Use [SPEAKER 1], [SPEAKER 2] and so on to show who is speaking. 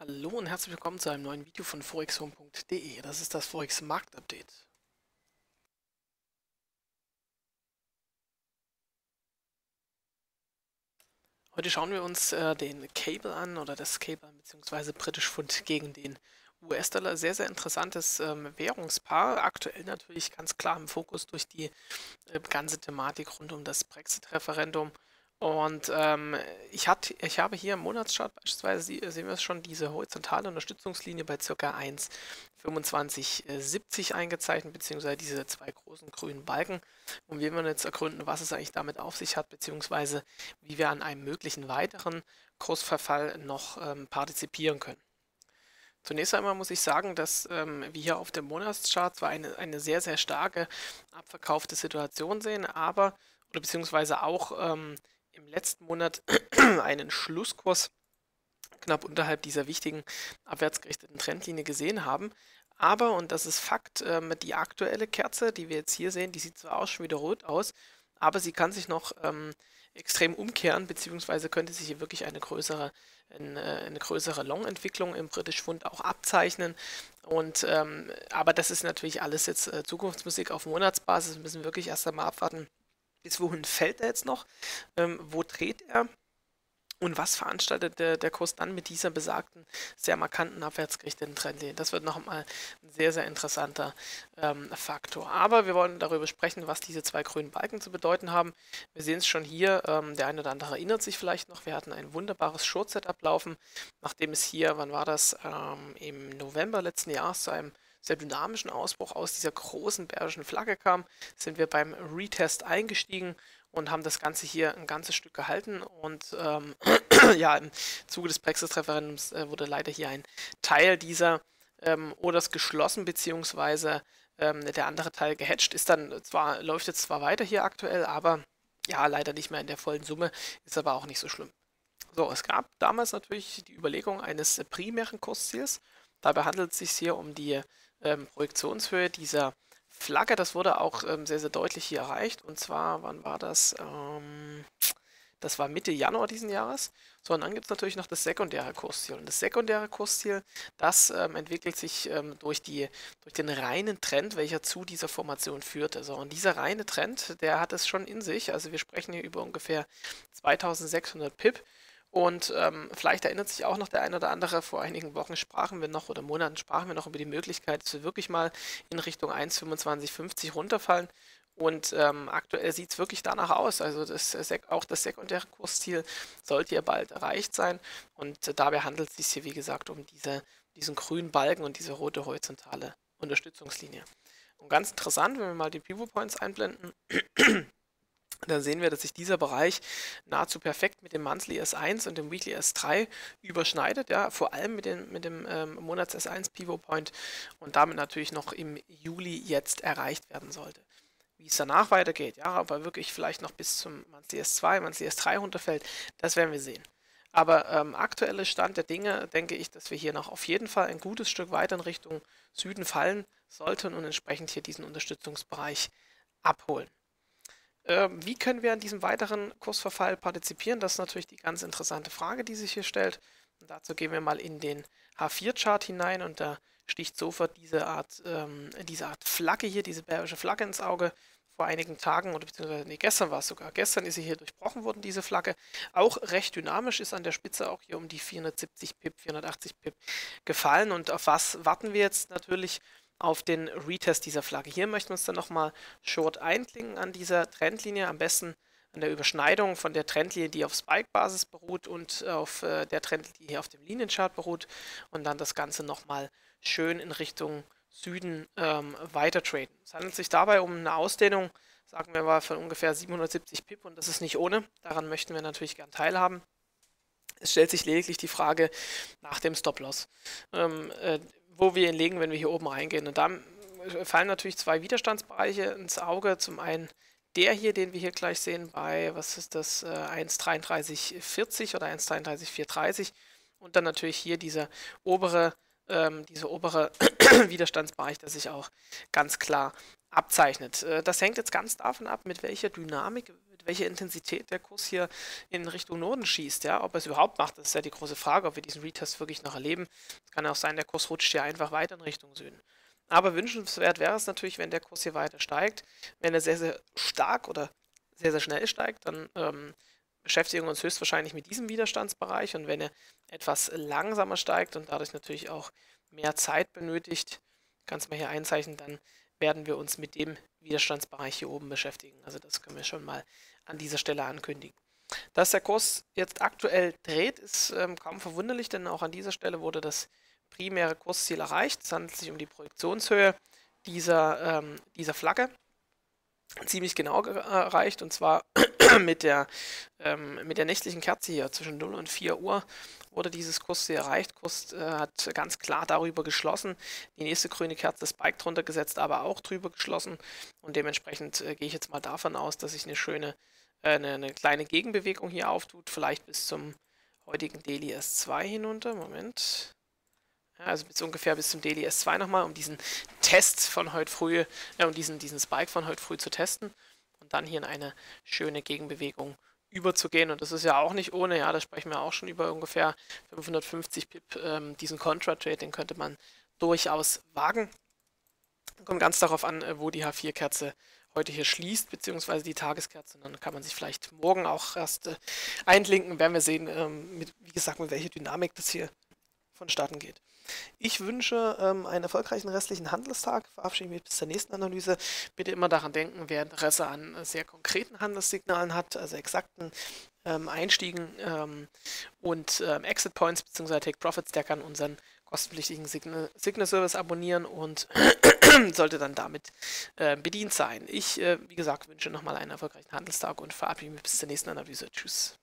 [SPEAKER 1] Hallo und herzlich willkommen zu einem neuen Video von forexhome.de. Das ist das Forex Marktupdate. Heute schauen wir uns den Cable an oder das Cable an, beziehungsweise British Pfund gegen den US-Dollar. Sehr, sehr interessantes Währungspaar. Aktuell natürlich ganz klar im Fokus durch die ganze Thematik rund um das Brexit-Referendum. Und ich habe hier im Monatschart beispielsweise, sehen wir es schon, diese horizontale Unterstützungslinie bei ca. 1,2570 eingezeichnet, beziehungsweise diese zwei großen grünen Balken. Und wir werden jetzt ergründen, was es eigentlich damit auf sich hat, beziehungsweise wie wir an einem möglichen weiteren Kursverfall noch partizipieren können. Zunächst einmal muss ich sagen, dass wir hier auf dem Monatschart zwar eine sehr, sehr starke abverkaufte Situation sehen, aber, oder beziehungsweise auch im letzten Monat einen Schlusskurs knapp unterhalb dieser wichtigen abwärtsgerichteten Trendlinie gesehen haben. Aber, und das ist Fakt, die aktuelle Kerze, die wir jetzt hier sehen, die sieht zwar auch schon wieder rot aus, aber sie kann sich noch extrem umkehren, beziehungsweise könnte sich hier wirklich eine größere Long-Entwicklung im British Pfund auch abzeichnen. Und aber das ist natürlich alles jetzt Zukunftsmusik auf Monatsbasis. Wir müssen wirklich erst einmal abwarten, bis wohin fällt er jetzt noch, wo dreht er und was veranstaltet der Kurs dann mit dieser besagten, sehr markanten abwärtsgerichteten Trendlinie. Das wird nochmal ein sehr, sehr interessanter Faktor. Aber wir wollen darüber sprechen, was diese zwei grünen Balken zu bedeuten haben. Wir sehen es schon hier, der eine oder andere erinnert sich vielleicht noch, wir hatten ein wunderbares Short-Setup laufen, nachdem es hier, wann war das, im November letzten Jahres zu einem sehr dynamischen Ausbruch aus dieser großen bärischen Flagge kam, sind wir beim Retest eingestiegen und haben das Ganze hier ein ganzes Stück gehalten. Und ja, im Zuge des Brexit-Referendums wurde leider hier ein Teil dieser Orders geschlossen, beziehungsweise der andere Teil gehatcht. Läuft jetzt zwar weiter hier aktuell, aber ja, leider nicht mehr in der vollen Summe, ist aber auch nicht so schlimm. So, es gab damals natürlich die Überlegung eines primären Kursziels. Dabei handelt es sich hier um die Projektionshöhe dieser Flagge. Das wurde auch sehr, sehr deutlich hier erreicht. Und zwar, wann war das? Das war Mitte Januar diesen Jahres. So, und dann gibt es natürlich noch das sekundäre Kursziel. Und das sekundäre Kursziel, das entwickelt sich durch den reinen Trend, welcher zu dieser Formation führte. So, und dieser reine Trend, der hat es schon in sich. Also wir sprechen hier über ungefähr 2600 Pip. Und vielleicht erinnert sich auch noch der ein oder andere, vor einigen Wochen sprachen wir noch oder Monaten sprachen wir noch über die Möglichkeit, dass wir wirklich mal in Richtung 1,2550 runterfallen. Und aktuell sieht es wirklich danach aus. Also auch das sekundäre Kursziel sollte ja bald erreicht sein. Und dabei handelt es sich hier, wie gesagt, um diesen grünen Balken und diese rote horizontale Unterstützungslinie. Und ganz interessant, wenn wir mal die Pivot Points einblenden, dann sehen wir, dass sich dieser Bereich nahezu perfekt mit dem Monthly S1 und dem Weekly S3 überschneidet, ja, vor allem mit dem Monats S1 Pivot Point und damit natürlich noch im Juli jetzt erreicht werden sollte. Wie es danach weitergeht, ja, aber wirklich vielleicht noch bis zum Monthly S2, Monthly S3 runterfällt, das werden wir sehen. Aber aktuelle Stand der Dinge, denke ich, dass wir hier noch auf jeden Fall ein gutes Stück weiter in Richtung Süden fallen sollten und entsprechend hier diesen Unterstützungsbereich abholen. Wie können wir an diesem weiteren Kursverfall partizipieren? Das ist natürlich die ganz interessante Frage, die sich hier stellt. Und dazu gehen wir mal in den H4-Chart hinein und da sticht sofort diese Art Flagge hier, diese bärische Flagge ins Auge. Vor einigen Tagen, oder beziehungsweise nee, gestern war es sogar, gestern ist sie hier durchbrochen worden, diese Flagge. Auch recht dynamisch, ist an der Spitze auch hier um die 470 Pip, 480 Pip gefallen. Und auf was warten wir jetzt natürlich? Auf den Retest dieser Flagge. Hier möchten wir uns dann nochmal short einklinken an dieser Trendlinie, am besten an der Überschneidung von der Trendlinie, die auf Spike-Basis beruht und auf der Trendlinie, die hier auf dem Linienchart beruht und dann das Ganze nochmal schön in Richtung Süden weiter traden. Es handelt sich dabei um eine Ausdehnung, sagen wir mal, von ungefähr 770 Pip und das ist nicht ohne. Daran möchten wir natürlich gern teilhaben. Es stellt sich lediglich die Frage nach dem Stop-Loss. Wo wir ihn legen, wenn wir hier oben reingehen. Und da fallen natürlich zwei Widerstandsbereiche ins Auge. Zum einen der hier, den wir hier gleich sehen bei, was ist das, 1,3340 oder 1,33430 und dann natürlich hier dieser obere Widerstandsbereich, der sich auch ganz klar abzeichnet. Das hängt jetzt ganz davon ab, mit welcher Dynamik, mit welcher Intensität der Kurs hier in Richtung Norden schießt. Ja? Ob er es überhaupt macht, das ist ja die große Frage, ob wir diesen Retest wirklich noch erleben. Es kann auch sein, der Kurs rutscht hier einfach weiter in Richtung Süden. Aber wünschenswert wäre es natürlich, wenn der Kurs hier weiter steigt. Wenn er sehr, sehr stark oder sehr, sehr schnell steigt, dann beschäftigen wir uns höchstwahrscheinlich mit diesem Widerstandsbereich. Und wenn er etwas langsamer steigt und dadurch natürlich auch mehr Zeit benötigt, kannst du mal hier einzeichnen, dann werden wir uns mit dem Widerstandsbereich hier oben beschäftigen. Also das können wir schon mal an dieser Stelle ankündigen. Dass der Kurs jetzt aktuell dreht, ist kaum verwunderlich, denn auch an dieser Stelle wurde das primäre Kursziel erreicht. Es handelt sich um die Projektionshöhe dieser Flagge. Ziemlich genau erreicht, und zwar mit der nächtlichen Kerze hier zwischen 0 und 4 Uhr wurde dieses Kursziel erreicht. Kurs hat ganz klar darüber geschlossen. Die nächste grüne Kerze Spike drunter gesetzt, aber auch drüber geschlossen. Und dementsprechend gehe ich jetzt mal davon aus, dass sich eine kleine Gegenbewegung hier auftut, vielleicht bis zum heutigen Daily S2 hinunter. Moment. Ja, also ungefähr bis zum Daily S2 nochmal, um diesen Test von heute früh, um diesen Spike von heute früh zu testen und dann hier in eine schöne Gegenbewegung überzugehen. Und das ist ja auch nicht ohne, ja, da sprechen wir auch schon über ungefähr 550 Pip. Diesen Contra-Trade, den könnte man durchaus wagen. Kommt ganz darauf an, wo die H4-Kerze heute hier schließt, beziehungsweise die Tageskerze. Und dann kann man sich vielleicht morgen auch erst einlinken, werden wir sehen, wie gesagt, mit welcher Dynamik das hier vonstatten geht. Ich wünsche einen erfolgreichen restlichen Handelstag. Verabschiede mich bis zur nächsten Analyse. Bitte immer daran denken, wer Interesse an sehr konkreten Handelssignalen hat, also exakten Einstiegen und Exit Points bzw. Take Profits, der kann unseren kostenpflichtigen Signal Service abonnieren und sollte dann damit bedient sein. Ich, wie gesagt, wünsche nochmal einen erfolgreichen Handelstag und verabschiede mich bis zur nächsten Analyse. Tschüss.